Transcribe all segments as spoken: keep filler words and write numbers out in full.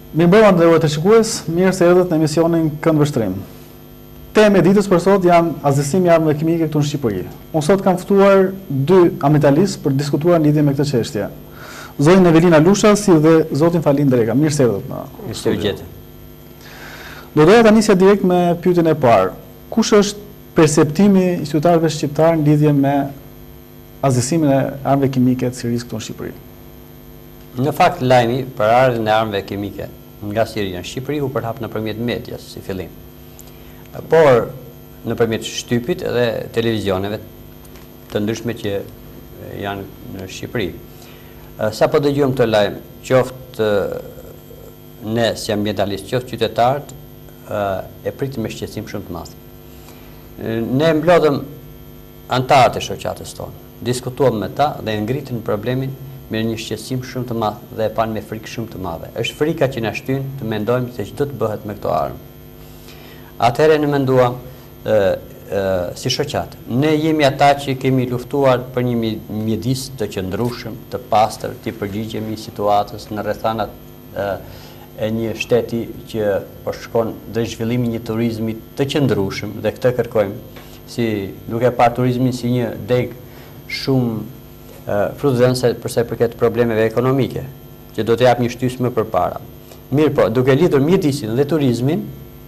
Mirëmbrëma nderuar të shikues, mirë se erdhët në emisionin Kënd Vështrim. Temë e ditës për sot janë azësimi i armëve kimike këtu në Shqipëri. Unë sot kam ftuar dy analitalistë për të diskutuar në lidhje me këtë çështje. Zotin Evelina Lusha si dhe zotin Falin Dreka. Mirë se erdhët në. Mirë se u gjetë. Do doja ta nisja direkt me pyetjen e parë. Kush është perceptimi i qytetarëve shqiptar në lidhje me azësimin e armëve kimike të Sirisë këtu në Shqipëri? Në fakt, lajmi për ardhjen e armëve kimike nga Siria në Shqipëri u përhap nëpërmjet medias si fillim. Por nëpërmjet shtypit dhe televizioneve të ndryshme që janë në Shqipëri. Sa po dëgjojmë këtë lajm, qoftë ne si ambientalistë, qoftë qytetarët, e pritim me shqetësim shumë të madh. Ne mblodhëm antarët e shoqatës tonë, diskutuam me ta dhe ngritën problemin me një shqetësim shumë të madh dhe e panë me frikë shumë të madhe. Është frika që na shtyn të mendojmë se çdo të bëhet me këto armë. Atëherë ne menduam si shoqat. Ne jemi ata që kemi luftuar për një mjedis të qëndrueshëm, të pastër, të përgjigjemi situatës në rrethanat e një shteti që po shkon drejt zhvillimit një turizmi të qëndrueshëm dhe këtë kërkojmë, si duke parë turizmin si një deg shumë frutëdhënëse përsa i përket problemeve ekonomike, që do të jap një shtys më përpara. Mirë po, duke lidhur mjedisin dhe turizmin,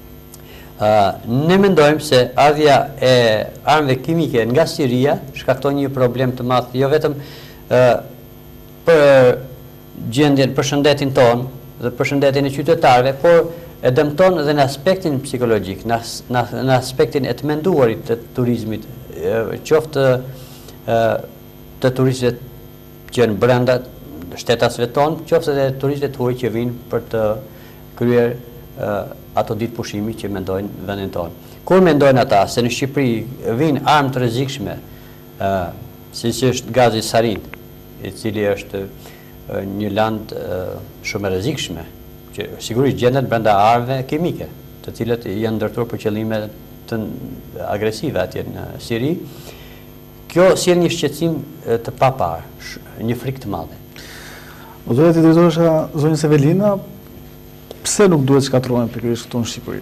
ne mendojmë se ardhja e armëve kimike nga Siria shkakton një problem të madh, jo vetëm për gjendjen, për shëndetin tonë dhe për shëndetin e qytetarëve, por e dëmton edhe në aspektin psikologjik, në aspektin e të menduarit të turizmit, qoftë të turistëve që janë brenda shtetasve tonë, qoftë edhe turistëve të huaj që vinë për të kryer ato ditë pushimi që mendojnë vendin tonë. Kur mendojnë ata se në Shqipëri vinë armë të rrezikshme, si që është gazi sarin, i cili është një land shumë e rrezikshme, që sigurisht gjendet brenda armëve kimike, të cilët janë ndërtuar për qëllime të agresive atje në Siri. Kjo sjell një shqetësim të papar, një frikë të madhe. O doja të drejtohesha zonjës Evelina, pse nuk duhet shkatërrohen pikërisht këtu në Shqipëri?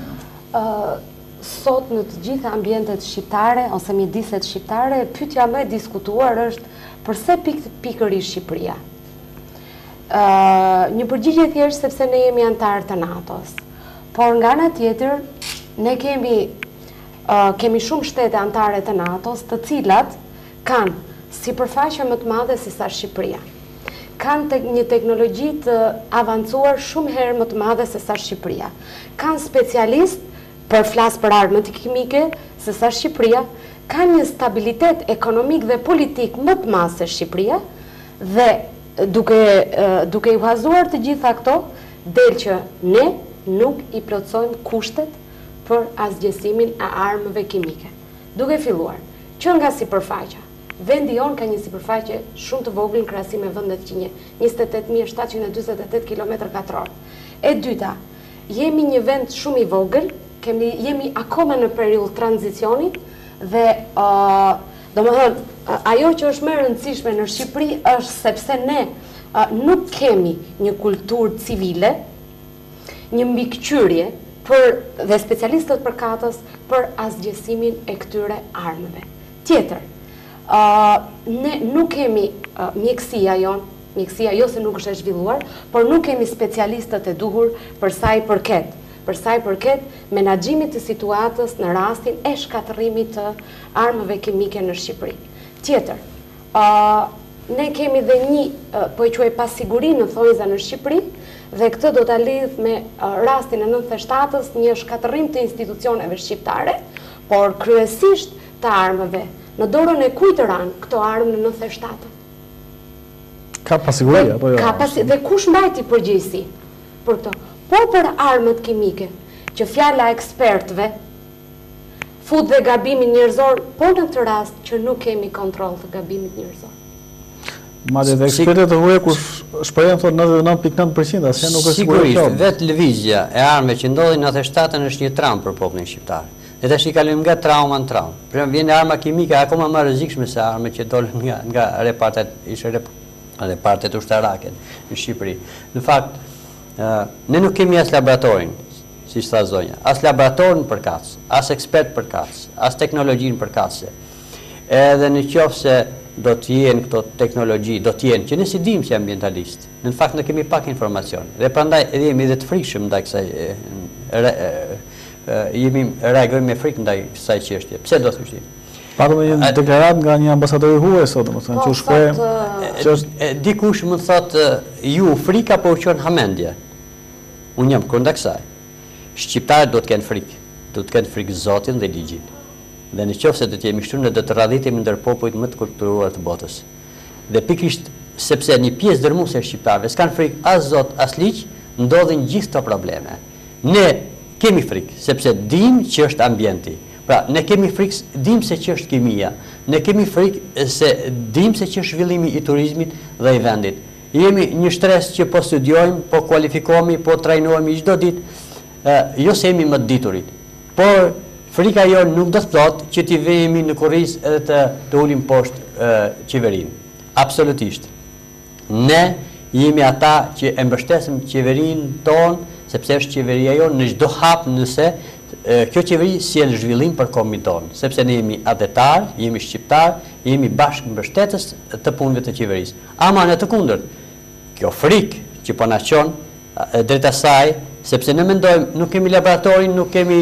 Sot në të gjitha ambientet shqiptare ose mjediset shqiptare, pyetja më e diskutuar është pse pikërisht Shqipëria. Një përgjigje thjesht sepse ne jemi antarë të NATO-s. Por nga ana tjetër, ne kemi kemi shumë shtete antare të NATO-s, të cilat kanë sipërfaqe më të madhe se sa Shqipëria. Kanë një teknologji të avancuar shumë herë më të madhe se sa Shqipëria. Kanë specialist për flas për armët kimike se sa Shqipëria, kanë një stabilitet ekonomik dhe politik më të madh se Shqipëria dhe duke duke i huazuar të gjitha këto, del që ne nuk i plotësojmë kushtet për asgjësimin e armëve kimike. Duke filluar, që nga sipërfaqja, vendi jon ka një sipërfaqe shumë të vogël në krahasim me vendet që një njëzet e tetë mijë shtatëqind e dyzet e tetë kilometër katror. E dyta, jemi një vend shumë i vogël, kemi jemi akoma në periudhë tranzicionit dhe uh, domethënë uh, ajo që është më e rëndësishme në Shqipëri është sepse ne uh, nuk kemi një kulturë civile, një mbikëqyrje për dhe specialistët për katës për asgjësimin e këtyre armëve. Tjetër, uh, ne nuk kemi uh, mjekësia jon, mjekësia jo se nuk është e zhvilluar, por nuk kemi specialistët e duhur për sa i përket, për sa i përket menaxhimit të situatës në rastin e shkatërrimit të armëve kimike në Shqipëri. Tjetër, uh, ne kemi dhe një, uh, po e quaj pasiguri në thonjza në Shqipëri, dhe këtë do të lidh me rastin e nëntëdhjetë e shtatës, një shkatërrim të institucioneve shqiptare, por kryesisht të armëve. Në dorën e kujt ran këto armë në nëntëdhjetë e shtatën? Ka pasiguri apo jo? Ka pasi dhe kush mbajti përgjegjësi për këto? Po për armët kimike, që fjala e ekspertëve fut dhe gabimin njerëzor, po në këtë rast që nuk kemi kontroll të gabimit njerëzor. Madje dhe ekspertët e huaj kur shprehen thonë nëntëdhjetë e nëntë pikë nëntë përqind, asnjë nuk është sigurisht. Sigurisht, vetë lëvizja e armëve që ndodhi në nëntëdhjetë e shtatën është një traumë për popullin shqiptar. Dhe tash i kalojmë nga trauma në traumë. Për shembull, vjen arma kimike akoma më rrezikshme se armët që dolën nga nga repartet, ishte repartet ushtarake në Shqipëri. Në fakt, Ne nuk kemi as laboratorin, si tha zonja, as laboratorin përkatës, as ekspert përkatës, as teknologjinë përkatëse. Edhe në qoftë se do të jenë këto teknologji, do të jenë, që ne si dim si ambientalist, në fakt ne kemi pak informacion, dhe prandaj edhe jemi edhe të frikshëm ndaj kësaj, jemi reagojmë me frikë ndaj kësaj çështje. Pse do thoshim? Patëm një deklarat nga një ambasador i huaj sot, domethënë që u shpreh dikush më thotë ju frika po u qon hamendje. Unë jam kundër kësaj. Shqiptarët do të kenë frikë, do të kenë frikë Zotin dhe ligjin. Dhe në qoftë se do të jemi kështu, ne do të radhitemi ndër popujt më të kulturuar të botës. Dhe pikërisht sepse një pjesë dërmuese e shqiptarëve s'kan frikë as Zot as ligj, ndodhin gjithë këto probleme. Ne kemi frikë sepse dim që është ambienti. Pra, ne kemi frikë, dim se që është kimia, ne kemi frikë se dim se që është zhvillimi i turizmit dhe i vendit. Jemi një stres që po studiojmë, po kualifikohemi, po trajnohemi çdo ditë, jo se jemi më të diturit. Por frika jonë nuk do të thotë që t'i vejemi në kurriz edhe të, të ulim poshtë qeverinë. Absolutisht. Ne jemi ata që e mbështesim qeverinë tonë, sepse është qeveria jonë në çdo hap nëse kjo qeveri sjell zhvillim për kombin tonë, sepse ne jemi adetar, jemi shqiptar, jemi bashkë mbështetës të punëve të qeverisë. Ama në të kundërt, kjo frikë që po na çon drejt asaj, sepse ne mendojmë nuk kemi laboratorin, nuk kemi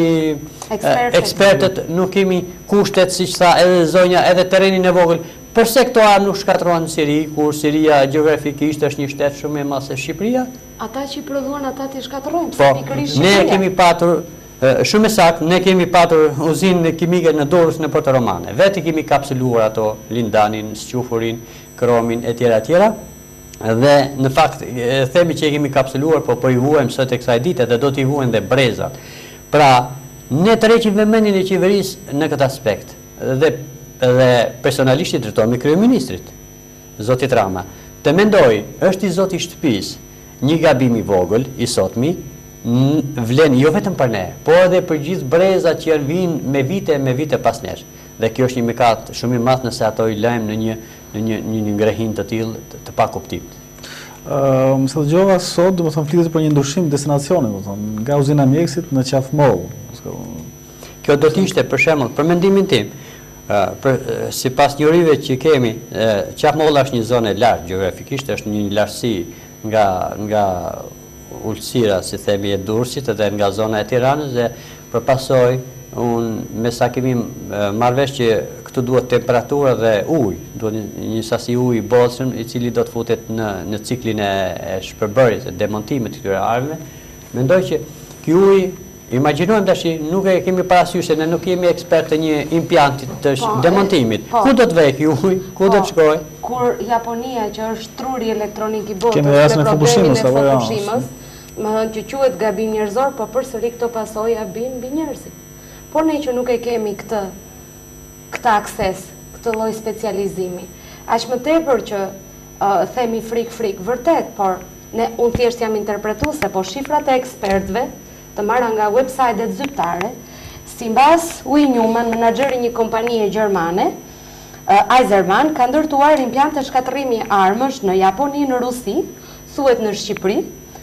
ekspertët, nuk kemi kushtet, siç tha edhe zonja, edhe terrenin e vogël. Përse këto armë nuk shkatrohen në Siri, kur Siria gjeografikisht është një shtet shumë më madh se Shqipëria? Ata që i prodhuan ata ti shkatrojnë, po, ne kemi patur shumë e saktë, ne kemi patur uzinë kimike në Durrës në Porto Romane. Vetë kemi kapsuluar ato lindanin, squfurin, kromin e tjera tjera. Dhe në fakt themi që e kemi kapsuluar, po po i vuajmë sot e kësaj dite dhe do t'i vuajmë dhe brezat. Pra, ne tërheqim vëmendjen e qeverisë në këtë aspekt. Dhe dhe personalisht i drejtohemi kryeministrit, zotit Rama. Të mendoj, është i zoti shtëpisë një gabim i vogël i sotmi, vlen jo vetëm për ne, po edhe për gjithë brezat që vinë me vite me vite pas nesh. Dhe kjo është një mëkat shumë i madh nëse ato i lajmë në një në një një, një ngrehin të tillë të, të pakuptimit. Ë, më sa dëgjova sot, domethënë flitet për një ndryshim destinacioni, domethënë nga uzina mjekësit në Qafmoll. Kjo do të ishte për shembull, për mendimin tim, për sipas njërive që kemi, Qafmoll është një zonë e lartë gjeografikisht, është një lartësi nga nga ulësira, si themi, e Durrësit dhe nga zona e Tiranës, dhe përpasoj, unë me sa kemi marrë vesh që këtu duhet temperatura dhe ujë, duhet një sasi ujë i bollshëm i cili do të futet në në ciklin e, e shpërbërjes, e demontimit të këtyre armëve. Mendoj që ky ujë, imagjinojmë tash, nuk e kemi parasysh se ne nuk jemi ekspertë të një impjanti të po, demontimit. Po, ku do të vej ky ujë? Ku po, do të shkojë? Kur Japonia, që është truri elektronik i botës, kemi rastin e Fukushimës, apo jo? Më thënë që quhet gabim njerëzor, po përsëri këto pasoja bin mbi njerëzit. Por ne që nuk e kemi këtë këtë akses, këtë lloj specializimi. Aq më tepër që uh, themi frik frik vërtet, por ne unë thjesht jam interpretuese, po shifrat e ekspertëve të marra nga website-et zyrtare, sipas Uwe Newman, menaxheri një kompanie gjermane, uh, Eiserman, ka ndërtuar implante shkatërrimi armësh në Japoni, në Rusi, thuhet në Shqipëri.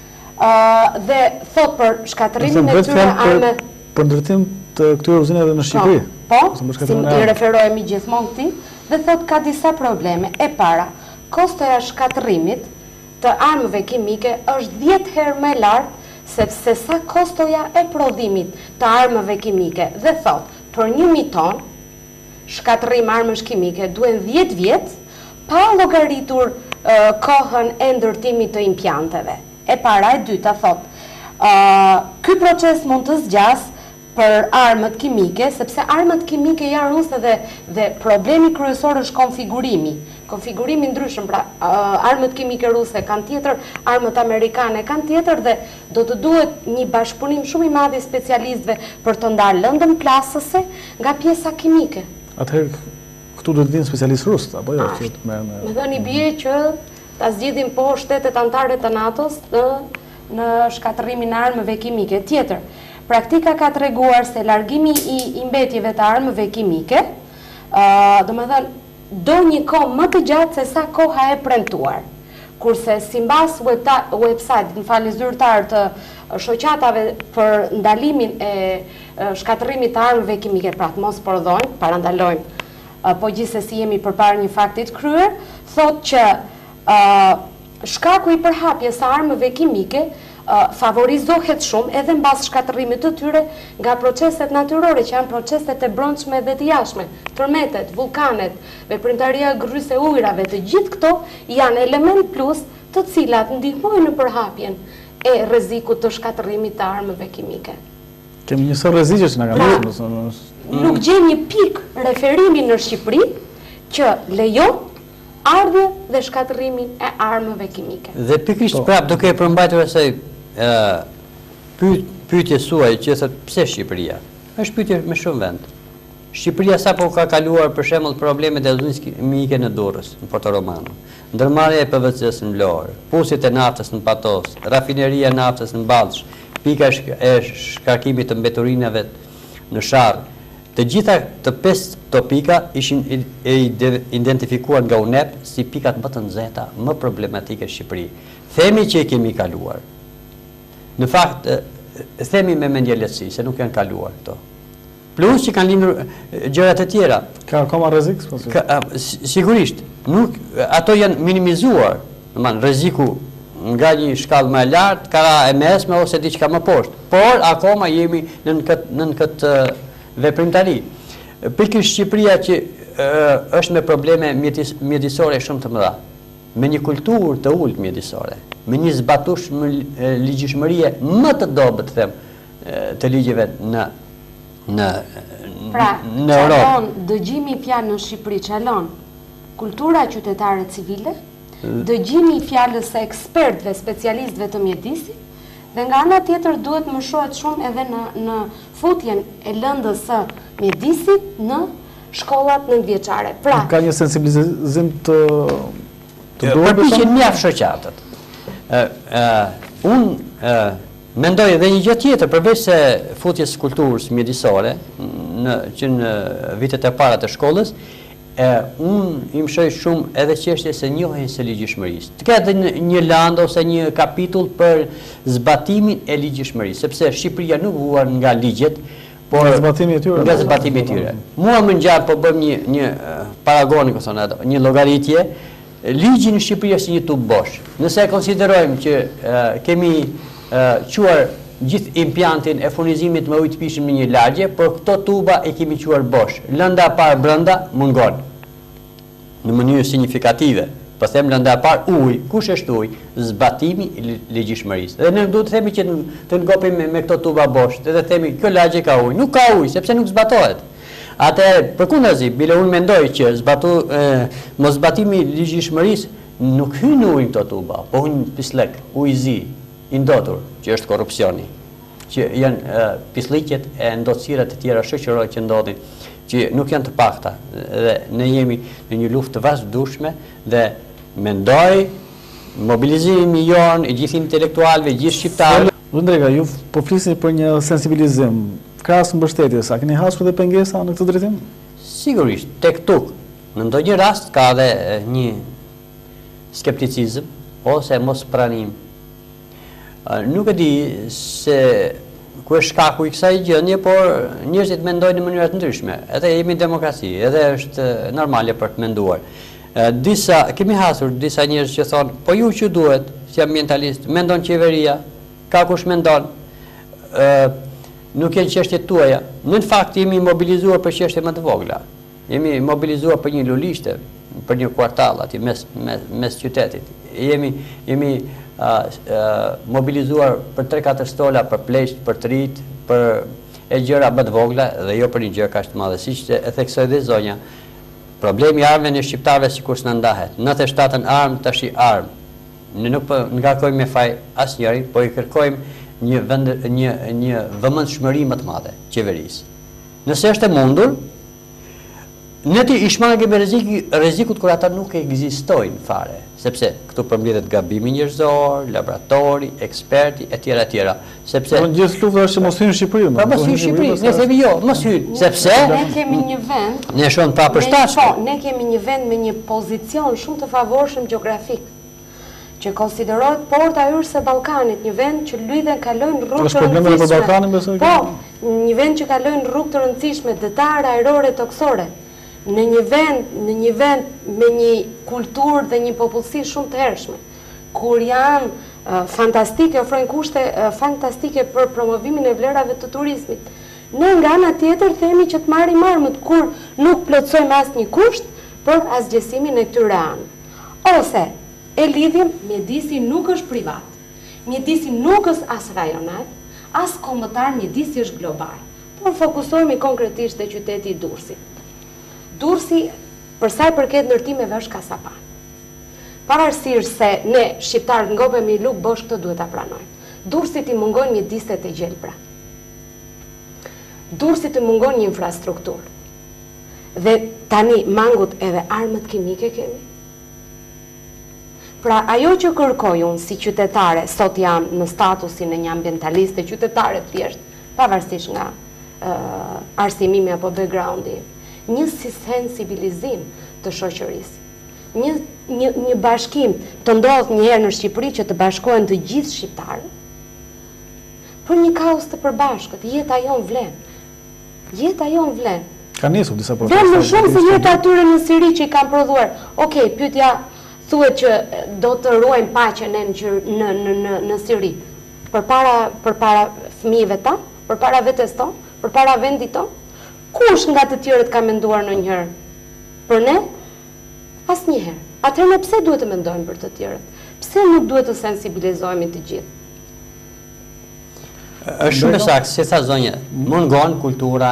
Uh, dhe thot për shkatërimin e këtyre arme për ndërtim të këtyre uzinave në Shqipëri. Po, po si i referohemi gjithmonë këtij, dhe thot ka disa probleme. E para, kostoja shkatërimit të armëve kimike është dhjetë herë më lartë sepse sa kostoja e prodhimit të armëve kimike. Dhe thot, për një mijë ton shkatërim armësh kimike duhen dhjetë vjet pa llogaritur uh, kohën e ndërtimit të implanteve. E para, e dyta, thot, uh, ky proces mund të zgjas për armët kimike, sepse armët kimike janë ruse dhe, dhe problemi kryesor është konfigurimi. Konfigurimi ndryshëm, pra uh, armët kimike ruse kanë tjetër, armët amerikane kanë tjetër, dhe do të duhet një bashkëpunim shumë i madh i specialistëve për të ndarë lëndën plasëse nga pjesa kimike. Atëherë këtu duhet vinë specialistë rusë, apo jo? Me dhënë i bie që ta zgjidhin po shtetet anëtare të NATO-s në, në shkatërrimin e armëve kimike. Tjetër, praktika ka treguar se largimi i imbetjeve të armëve kimike, uh, do më thënë, do një kohë më të gjatë se sa koha e premtuar. kurse si mbas website, në falni zyrtar të shoqatave për ndalimin e shkatërimit të armëve kimike, pra të mos prodhojnë, parandalojmë, po gjithsesi jemi përpara një fakti të kryer, thotë që shkaku i përhapjes së armëve kimike favorizohet shumë edhe mbas shkatërimit të tyre nga proceset natyrore, që janë proceset e brendshme dhe të jashtme. Tërmetet, vulkanet, veprimtaria gryse ujrave, të gjithë këto janë element plus të cilat ndihmojnë në përhapjen e rrezikut të shkatërimit të armëve kimike. Kemi njësë rreziqe që na kanë thënë. Nuk gjen një pikë referimi në Shqipëri që lejon ardhje dhe shkatërimin e armëve kimike. Dhe pikërisht prap duke e përmbajtur asaj pyetje suaj që thotë pse Shqipëria? Është pyetje me shumë vend. Shqipëria sapo ka kaluar për shembull problemet e zonës kimike në Durrës, në Porto Romano, ndërmarrja e P V C-s në Vlorë, pusjet e naftës në Patos, rafineria e naftës në Ballsh, pika e shkarkimit të mbeturinave në Sharr. Të gjitha të pesë këto pika ishin identifikuar nga U N E P si pikat më të nxehta, më problematike në Shqipëri. Themi që i kemi kaluar. Në fakt, themi me mendje lehtësi, se nuk janë kaluar këto. Plus që kanë lindur gjërat e tjera. Ka akoma rrezik? Sigurisht, nuk ato janë minimizuar, domethënë rreziku nga një shkallë më e lartë, ka e mesme ose diçka më poshtë. Por akoma jemi në këtë në këtë veprimtari. Pikërisht Shqipëria që është me probleme mjedisore shumë të mëdha, me një kulturë të ulët mjedisore, me një zbatueshmëri ligjshmërie më të dobët, them, të ligjeve në në pra, në Europë. Çalon dëgjimi i fjalë në Shqipëri, çalon kultura qytetare civile, dëgjimi i fjalës së ekspertëve, specialistëve të mjedisit, dhe nga ana tjetër duhet më shohet shumë edhe në në futjen e lëndës së mjedisit në shkollat nëntëvjeçare. Pra, ka një sensibilizim të të duhur përpiqen mjaft shoqatët. Ë unë mendoj edhe një gjë tjetër përveç se futjes kulturës mjedisore në që në vitet e para të shkollës, unë i mshoj shumë edhe çështjes së njohjes së ligjshmërisë. Të ketë një land ose një kapitull për zbatimin e ligjshmërisë, sepse Shqipëria nuk vuan nga ligjet, por nga zbatimi i tyre. Nga zbatimi i tyre. Mua më ngjan po bëm një një paragoni, thonë ato, një llogaritje. Ligji në Shqipëri është një tub bosh. Nëse e konsiderojmë që kemi quar gjithë impjantin e furnizimit me ujë të pishëm në një lagje, por këto tuba e kemi quar bosh. Lënda e parë brenda mungon në mënyrë signifikative. Po them lënda e parë ujë, kush është ujë? Zbatimi i ligjshmërisë. Dhe ne duhet të themi që të ngopim me, me këto tuba bosh, dhe të themi kjo lagje ka ujë. Nuk ka ujë, sepse nuk zbatohet. Atëherë, përkundazi, bile unë mendoj që zbatu, e, mos zbatimi i ligjshmërisë nuk hyn ujë këto tuba, po hyn pislek, ujë zi, i ndotur, që është korrupsioni, që janë e, pisliqet e ndotësirat e tjera shoqërore që ndodhin, që nuk janë të pakta, dhe ne jemi në një luftë të vazhdueshme dhe mendoj mobilizimi jon i gjithë intelektualëve, gjithë shqiptarëve. Ndreka, ju po flisni për një sensibilizim krahas mbështetjes, a keni hasur dhe pengesa në këtë drejtim? Sigurisht, tek tuk, në ndonjë rast ka edhe një skepticizëm ose mos pranim. Nuk e di se ku është shkaku i kësaj gjendje, por njerëzit mendojnë në mënyra të ndryshme. Edhe jemi demokraci, edhe është normale për të menduar. Disa kemi hasur disa njerëz që thonë, po ju që duhet, si ambientalist, mendon qeveria, ka kush mendon, nuk janë çështjet tuaja. Në fakt jemi mobilizuar për çështje më të vogla. Jemi mobilizuar për një lulishte, për një kvartall aty mes mes, mes qytetit. Jemi jemi uh, uh, mobilizuar për tre katër stola, për pleqt, për trit, për e gjëra më të vogla dhe jo për një gjë kaq të madhe. Siç e theksoi dhe zonja, problemi i armëve në shqiptarëve sikur s'na ndahet. nëntëdhjetë e shtatë armë tash i armë. Ne nuk po ngarkojmë me faj asnjërin, po i kërkojmë një vend një një vëmendshmëri më të madhe qeverisë. Nëse është e mundur, ne ti i shmangim me rrezik rrezikut kur ata nuk ekzistojnë fare, sepse këtu përmbledhet gabimi njerëzor, laboratori, eksperti etj etj. Sepse po gjithë lufta është mos hyn në Shqipëri, po mos hyn në Shqipëri, ne themi jo, mos hyn, sepse ne kemi një vend, ne shohim pa përshtatshëm. Po, ne kemi një vend me një pozicion shumë të favorshëm gjeografik, që konsiderohet porta hyrëse e Ballkanit, një vend që lidhen kalojnë rrugë Është probleme për Ballkanin, besoj? Po, një vend që kalojnë rrugë të rëndësishme, detare, ajrore, toksore, në një vend, në një vend me një kulturë dhe një popullsi shumë të hershme, kur janë uh, fantastike, ofrojnë kushte uh, fantastike për promovimin e vlerave të turizmit. Ne nga ana tjetër themi që të marrim armët kur nuk plotësojmë asnjë kusht për asgjësimin e këtyre anëve. Ose e lidhjem, mjedisi nuk është privat, mjedisi nuk është as rajonal, as kombëtar, mjedisi është global. Por fokusohemi konkretisht te qyteti i Durrësit. Durrësi, për sa i përket ndërtimeve, është kasapan. Pavarësisht se ne shqiptarët ngopemi luk bosh, këtë duhet ta pranojmë. Durrësit i mungon mjediset e gjelbra. Durrësit i mungon një infrastrukturë. Dhe tani mangut edhe armët kimike kemi. Pra, ajo që kërkoj unë si qytetare, sot jam në statusin e një ambientaliste, qytetare thjesht, pavarësisht nga uh, arsimimi apo backgroundi, një si sensibilizim të shoqërisë. Një, një, një bashkim të ndodhë një herë në Shqipëri që të bashkohen të gjithë shqiptarët, për një kaos të përbashkët, jeta jonë vlen. Jeta jonë vlen. Ka nisur disa protesta. Vlen më shumë se jeta atyre në Siri që i kanë prodhuar. Okej, pyetja thuhet që do të ruajmë paqen në në në në, në Siri. Përpara përpara fëmijëve ta, përpara vetes tonë, përpara vendit tonë. Kush nga të tjerët ka menduar ndonjëherë për ne? Asnjëherë. Atëherë ne pse duhet të mendojmë për të tjerët? Pse nuk duhet të sensibilizohemi të gjithë? Është shumë e saktë, si tha zonja, mungon kultura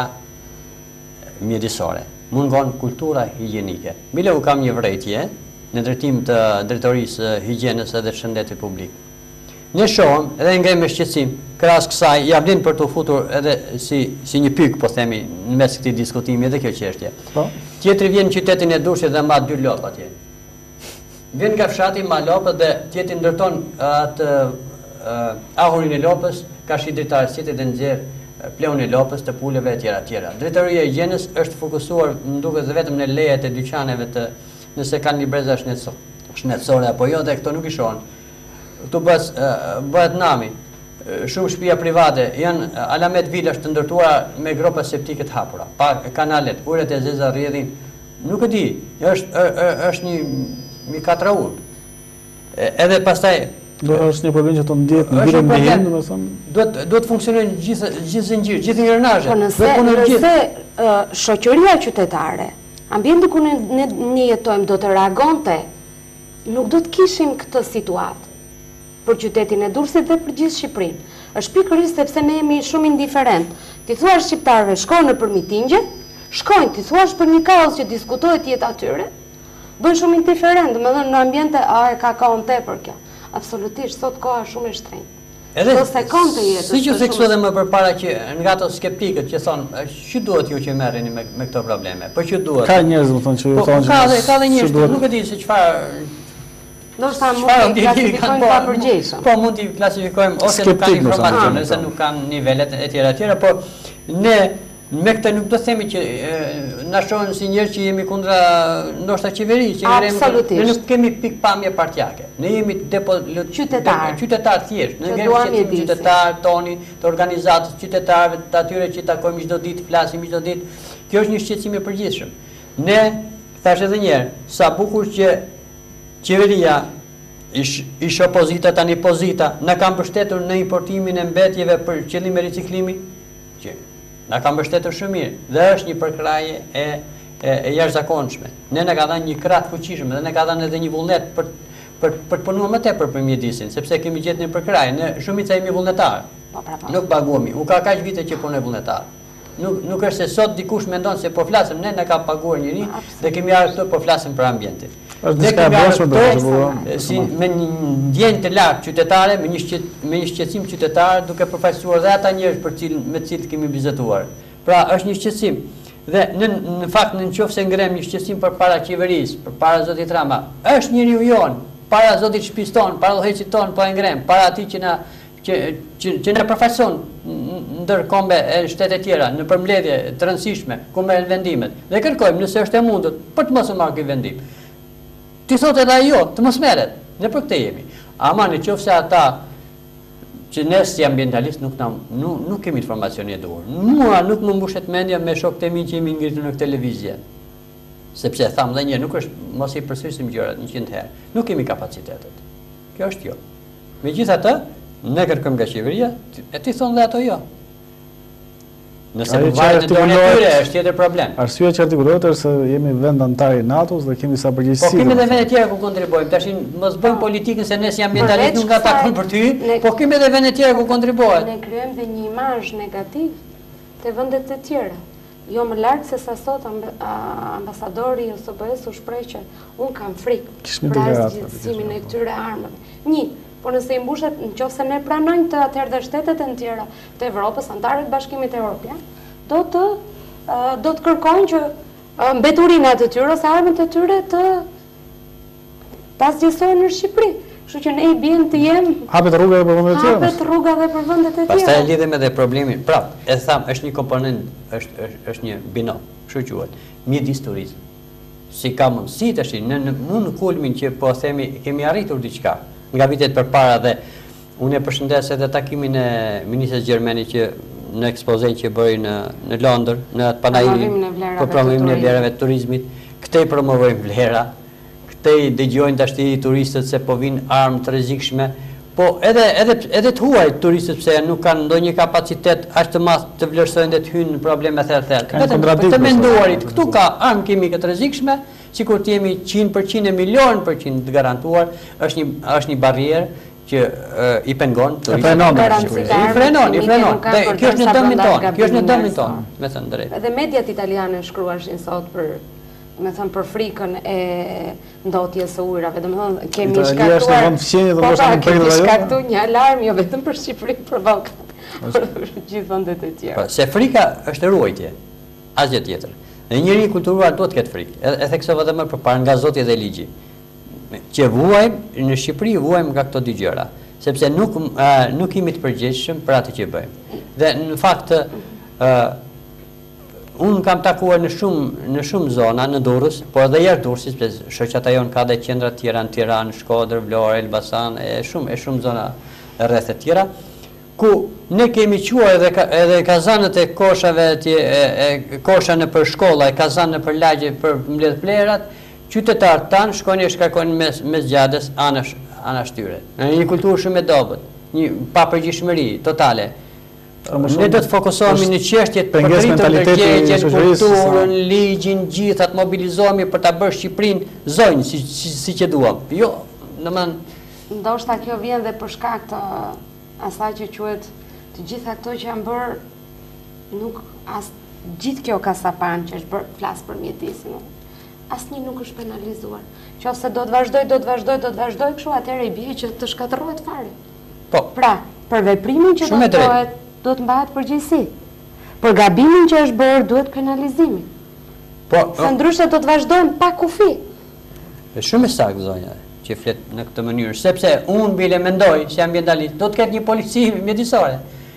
mjedisore, mungon kultura higjienike. Bile u kam një vërejtje në drejtim të drejtorisë higjienës edhe shëndetit publik. Ne shohëm edhe ngrej me shqetësim, krahas kësaj ja vlen për të futur edhe si si një pyk, po themi, në mes këtij diskutimi edhe kjo çështje. Po. Tjetri vjen në qytetin e Durrësit dhe mba dy lopë atje. Vjen nga fshati ma lopët dhe tjetri ndërton atë uh, ahurin e lopës, ka shi dritarës tjetër dhe nxjerr pleun e lopës, të puleve e tjera tjera. Drejtoria e higjienës është fokusuar më duket vetëm në lejet e dyqaneve të nëse kanë një breza shëndetësore apo jo, dhe këto nuk i shohin. Këtu bëhet bëhet nami. Shumë shtëpia private janë alamet vilash të ndërtuara me gropa septike të hapura, pa kanalet, uret e zeza rrjedhin. Nuk e di, është është një mi katraur. Edhe pastaj do është një problem që të ndjet në vlerën e hend, domethënë, duhet duhet funksionojnë gjithë gjithë zinxhir, gjithë ingrenazhet. Po nëse nëse uh, shoqëria qytetare, ambienti ku ne, ne, ne jetojmë do të reagonte, nuk do të kishim këtë situatë për qytetin e Durrësit dhe për gjithë Shqipërinë. Është pikërisht sepse ne jemi shumë indiferent. Ti thua shqiptarëve shkojnë në për mitingje, shkojnë, ti thua për një kaos që diskutohet jetë atyre, bëjnë shumë indiferent, domethënë në ambiente a e ka kohën tepër kjo. Absolutisht, sot koha shumë e shtrenjtë. Edhe do sekondë të jetës. Si që theksu edhe më përpara që nga ato skeptikët që thonë, që duhet ju që merreni me, me këto probleme? Po që duhet? Ka njerëz më thonë që ju po, thonë ka dhe ka dhe njerëz, nuk e di se çfarë. Do të thamë mund të klasifikojmë pa përgjegjshëm. Po mund t'i klasifikojmë ose nuk kanë informacion, ose nuk kanë nivelet e tjera tjera, po ne me këtë nuk do të themi që na shohin si njerëz që jemi kundra ndoshta qeverisë, që ne nuk kemi pikpamje partijake. Ne jemi depo qytetar, qytetar thjesht, ne kemi qytetar toni, të organizatës qytetarëve, të atyre që takojmë çdo ditë, flasim çdo ditë. Kjo është një shqetësim i përgjithshëm. Ne thash edhe një herë, sa bukur që qeveria ish, ish opozita tani pozita na kanë mbështetur në importimin e mbetjeve për qëllime riciklimi, që na ka mbështetur shumë mirë dhe është një përkraje e, e, e jashtëzakonshme. Ne na ka dhënë një krah fuqishëm dhe ne ka dhënë edhe një vullnet për për për të punuar më tepër për mjedisin, sepse kemi gjetur një përkraje. Ne shumica jemi vullnetar. Nuk paguami. U ka kaq vite që punoj vullnetar. Nuk nuk është se sot dikush mendon se po flasim ne na ka paguar njëri dhe kemi ardhur këtu po flasim për ambientin. Ne kemi ardhur si me një ndjenjë të lartë qytetare, me një shqet, me një shqetësim qytetar, duke përfaqësuar dhe ata njerëz për cilë, me të cilët kemi bizetuar. Pra është një shqetësim. Dhe në në fakt në qoftë ngrem një shqetësim përpara qeverisë, përpara zotit Rama, është njeriu jon, para zotit shtëpisë tonë, para udhëheqit tonë po e ngrem, para atij që na që që, që na përfaqëson ndër kombe e shtete tjera në përmbledhje të rëndësishme ku merren vendimet. Dhe kërkojmë nëse është e mundur për të mos u marrë ky vendim. Ti thotë edhe ajo, të mos merret. Ne për këtë jemi. Ama në qoftë se ata që ne si ambientalist nuk, na, nuk, nuk kemi informacion e duhur. Mua nuk më mbushet mendja me shokët e mi që jemi ngritur në televizje. Sepse tham dhe një, nuk është mos i përsërisim gjërat njëqind herë. Nuk kemi kapacitetet. Kjo është jo. Megjithatë, ne kërkojmë nga qeveria, e ti thonë dhe ato jo. Nëse Ajo që përvajnë në dorën e tyre, artikulohet- është tjetër problem. Arsyeja që artikulohet është se jemi vend antar i NATO-s dhe kemi sa Po përgjegjësi. kemi edhe domethënë. vende tjera ku kontribojmë. Tashin mos bëjmë politikën se ne si ambientalist Përveç nuk nga takon kësaj, për ty, ne- po kemi edhe vende tjera ku kontribohet. Ne kryojmë dhe një imazh negativ të vendet e tjera. Jo më larg se sa sot amb- a- ambasadori i O S B S u shpreh që un kam frikë Kish një për deklaratë, arsimin e këtyre armëve. Një, po nëse i mbushet, nëse ne pranojmë të atëherë dhe shtetet e tjera të Evropës, antarët e Bashkimit Evropian, do të ë, do të kërkojnë që ë, mbeturinat e tyre ose armët e tyre të pasgjësohen në Shqipëri. Kështu që ne i bien të jem Hapet rruga e për vendet e tjera. hapet rrugave për vendet e Pastaj tjera. lidhem edhe problemin. Prap, e tham, është një komponent, është është, është një binom, kështu quhet, mjedis turizm. Si ka mundësi tash në në unë në kulmin që po themi kemi arritur diçka nga vitet përpara dhe unë e përshëndes edhe takimin e ministres gjermani që në ekspozen që bëri në në Londër, në atë Promovimin e panairi, vlerave po të promovimin e turizmit. vlerave të turizmit, këtej promovojnë vlera, këtej dëgjojnë tash i turistët se po vinë armë të rrezikshme, po edhe edhe edhe të huaj turistët pse nuk kanë ndonjë kapacitet aq të madh të vlerësojnë dhe të hynë në probleme thellë thellë. Kanë Vetëm për kontradiktë, të menduarit, ose- këtu ka armë kimike të rrezikshme, sikur të jemi njëqind për qind e milion për qind të garantuar, është një është një barrierë që uh, i pengon turistët. frenon, Garanci I të I armëve frenon, i kimike frenon. nuk kanë Dhe për kjo është në dërsa dëmin brenda ton, kjo është në gabimin dëmin e ton, sot. me thënë drejt. Edhe mediat italiane shkruashin sot për me thënë për frikën e ndotjes së ujrave. Domethënë kemi Italia shkaktuar. është në vend fqinje dhe po, ndoshta pra, nuk prekët kemi ajo. shkaktuar një alarm jo vetëm për Shqipërinë, për Ballkan, por për gjithë vendet e tjera. Po, se frika është ruajtje, asgjë tjetër. Dhe njëri i kulturuar duhet të ketë frikë. E, e theksova edhe më përpara nga Zoti dhe ligji. Që vuajmë në Shqipëri vuajmë nga këto dy gjëra, sepse nuk uh, nuk jemi të përgjegjshëm për atë që bëjmë. Dhe në fakt uh, unë kam takuar në shumë në shumë zona në Durrës, por edhe jashtë Durrësit, sepse shoqata jon ka dhe qendra të tjera në Tiranë, Shkodër, Vlorë, Elbasan, e shumë e shumë zona rreth e tjera, ku ne kemi quar edhe ka, edhe kazanët e koshave tje, e, e kosha në për shkolla, e kazanë në për lagje për mbledh plerat, qytetarët tanë shkojnë e shkarkojnë mes mes gjades anash anash tyre. Në një kulturë shumë e dobët, një papërgjithshmëri totale. Ne do të fokusohemi në çështjet për pengesë rritën mentaliteti i ndërgjegjën, shoqërisë, kulturën, ligjin, gjithë atë mobilizohemi për ta bërë Shqipërinë zonjë si si, si që duam. Jo, domethënë Ndoshta kjo vjen dhe për shkak të asaj që quhet të gjitha këto që janë bërë nuk as gjithë kjo kasapan që është bërë flas për mjedisin. Asnjë nuk është penalizuar. Qofse do të vazhdoj, do të vazhdoj, do të vazhdoj kështu, atëherë i bie që të shkatërrohet fare. po, Pra, për veprimin që do Shumë e të drejtë. bëhet, do të mbahet përgjegjësi. Për gabimin që është bërë, duhet penalizimi. po, Se ndryshe do të vazhdojmë pa kufi. është shumë e saktë zonja që flet në këtë mënyrë, sepse unë bile mendoj si ambientalist, do të ketë një polici mjedisore.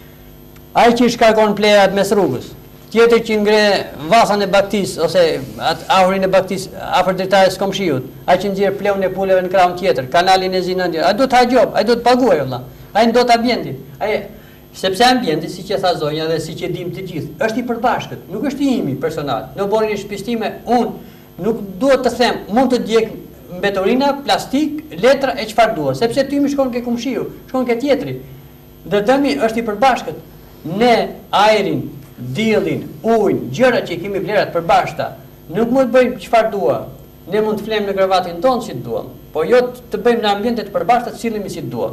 Ai që shkarkon plerat mes rrugës, tjetër që ngre vasan e baktis ose atë aurin e baktis afër dritares komshiut, ai që nxjerr pleun e puleve në krahun tjetër, kanalin e zinën, ai do të ha gjop, ai do të paguajë vëlla. Ai ndot ambientin. Ai sepse ambienti, siç e tha zonja dhe siç e dim të gjithë, është i përbashkët, nuk është i imi personal. Në borin e shtëpisë time, unë nuk duhet të them, mund të djeg mbeturina, plastik, letra e çfarë dua, sepse ty më shkon ke kumshiu, shkon ke tjetri. Dhe dëmi është i përbashkët. Ne ajrin, diellin, ujin, gjërat që i kemi vlerat përbashkëta, nuk mund të bëjmë çfarë dua. Ne mund të flem në kravatin tonë si duam, po jo të bëjmë në ambiente të përbashkëta të sillemi si duam.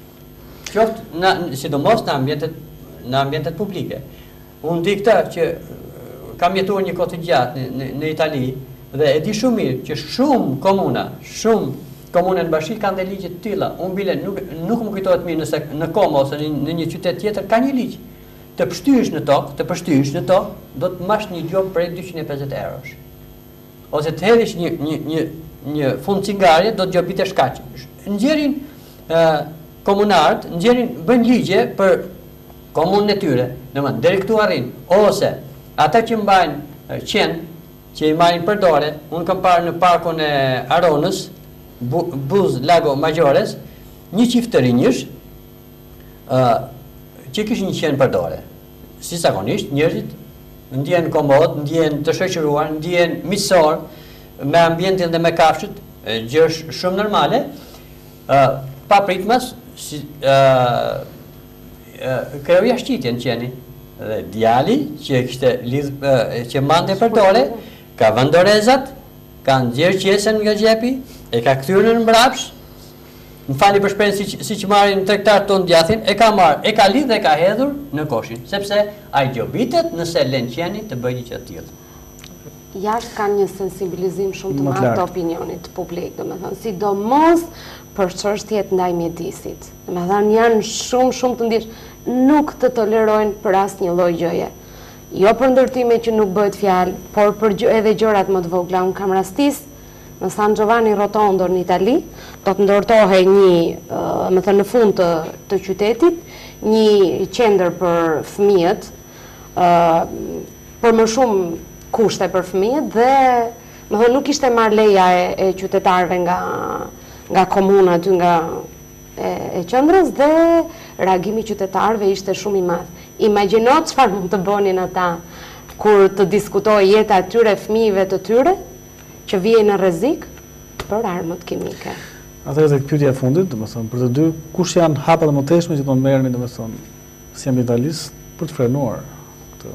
Qoftë në sidomos në ambientet në ambientet publike. Unë di këtë që kam jetuar një kohë të gjatë në, në, në Itali dhe e di shumë mirë që shumë komuna, shumë komune në bashki kanë dhe ligje të tilla. Unë bile nuk nuk më kujtohet mirë nëse në Como ose në, në një qytet tjetër ka një ligj. Të pështysh në tokë, të pështysh në tokë, do të mash një gjop prej dyqind e pesëdhjetë eurosh. Ose të hedhish një një një një fund cigarie, do të gjobitesh kaq. Nxjerrin ë komunarët, nxjerrin bëjnë ligje për komunën e tyre, domethënë deri këtu arrin, ose ata që mbajnë qenë që i marrin përdore, unë kam parë në parkun e Aronës, Bu, Buz Lago Majores, një qift të rinjësh që kishin qenë përdore. Si zakonisht, njerëzit ndjen komod, ndjen të shoqëruar, ndjen miqësor me ambientin dhe me kafshët, gjë është shumë normale. Pa pritmas, si kreoja shqitjen qeni. Dhe djali që kishte lidh që mande përdore, ka vendorezat, ka nxjerr qesen nga xhepi, e ka kthyer në mbrapsh. Më fali për shprehin si, si që marrin tregtar ton djathin, e ka marrë, e ka lidh dhe ka hedhur në koshin, sepse ai gjobitet nëse lën qenin të bëjë gjë të tillë. Jashtë kanë një sensibilizim shumë të madh të opinionit publik, domethënë sidomos për çështjet ndaj mjedisit. Domethënë janë shumë shumë të ndjesh, nuk të tolerojnë për asnjë lloj gjëje. Jo për ndërtime që nuk bëhet fjalë, por për gjë, edhe gjërat më të vogla. Unë kam rastis në San Giovanni Rotondo në Itali, do të ndërtohej një, uh, më thënë në fund të, të qytetit, një qendër për fëmijët, uh, për më shumë kushte për fëmijët dhe më thënë nuk ishte marrë leja e, e qytetarëve nga, nga komuna aty nga e, e qendrës dhe reagimi i qytetarëve ishte shumë i madh. Imagjino çfarë mund të bënin ata kur të diskutojë jeta e tyre fëmijëve të tyre që vijej në rrezik për armët kimike. Atëherë tek pyetja e fundit, domethënë për të dy, kush janë hapat e mëtejshme që do të merreni domethënë si ambientalist për të frenuar këtë?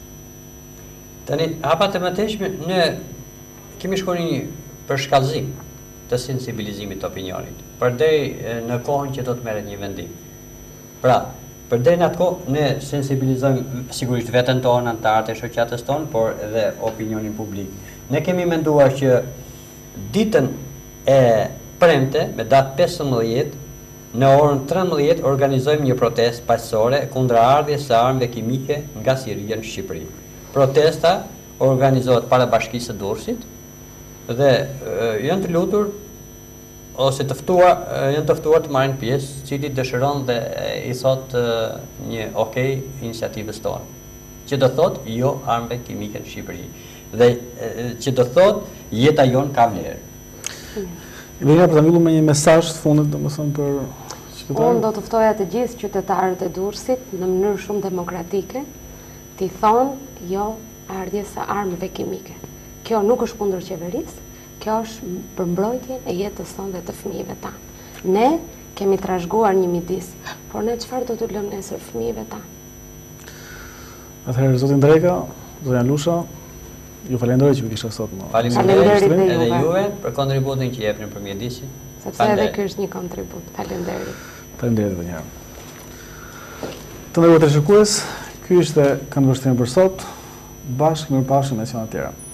Tani hapat e mëtejshme ne kemi shkuar një për shkallëzim të sensibilizimit të opinionit, përderi në kohën që do të merret një vendim. Pra, përderi në atë kohë ne sensibilizojmë sigurisht veten tonë, anëtarët e shoqatës tonë, por edhe opinionin publik. Ne kemi menduar që ditën e premte, me datë pesëmbëdhjetë, në orën trembëdhjetë organizojmë një protestë paqësore kundër ardhjes së armëve kimike nga Siria në Shqipëri. Protesta organizohet para Bashkisë së Durrësit dhe e, janë të lutur ose të ftuar, janë të ftuar të marrin pjesë, cili dëshiron dhe e, i thot e, një okay iniciativës tonë, që do thot jo armëve kimike në Shqipëri. Dhe që do thot jeta jon ka vlerë. Venja për të mbyllur me një mesazh të fundit domethënë për qytetarët. Unë do të ftoja të gjithë qytetarët e Durrësit në mënyrë shumë demokratike t'i thonë jo ardhjes së armëve kimike. Kjo nuk është kundër qeverisë, kjo është për mbrojtjen e jetës tonë dhe të fëmijëve tanë. Ne kemi trashëguar një midis, por ne çfarë do t'u lëmë nesër fëmijëve tanë? Atëherë zotin Dreka, zonja Lusha, ju falenderoj që më kishte sot më. Faleminderit edhe juve për kontributin që jepni për mjedisin. Sepse edhe ky është një kontribut. Faleminderit. Faleminderit edhe një herë. Të nderuar teleshikues, ky ishte këndvështrimi për sot. Bashkë mirëpafshim në emisionet tjera.